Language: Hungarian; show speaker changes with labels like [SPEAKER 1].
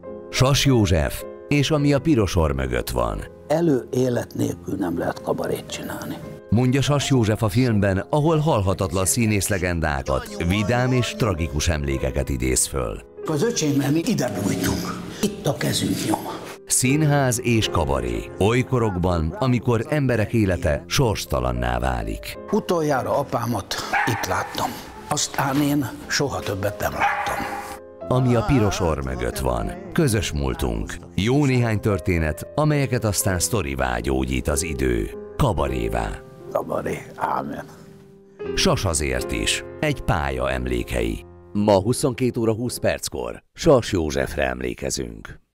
[SPEAKER 1] Sas József és ami a piros orr mögött van.
[SPEAKER 2] Előélet nélkül nem lehet kabarét csinálni.
[SPEAKER 1] Mondja Sas József a filmben, ahol halhatatlan színészlegendákat, vidám és tragikus emlékeket idéz föl.
[SPEAKER 2] Az öcsémmel mi ide bújtunk. Itt a kezünk nyoma.
[SPEAKER 1] Színház és kabaré. Oly korokban, amikor emberek élete sorstalanná válik.
[SPEAKER 2] Utoljára apámat itt láttam. Aztán én soha többet nem láttam.
[SPEAKER 1] Ami a piros orr mögött van. Közös múltunk. Jó néhány történet, amelyeket aztán sztorivá gyógyít az idő. Kabarévá.
[SPEAKER 2] Kabaré, ámen.
[SPEAKER 1] Sas azért is. Egy pálya emlékei. Ma 22 óra 20 perckor Sas Józsefre emlékezünk.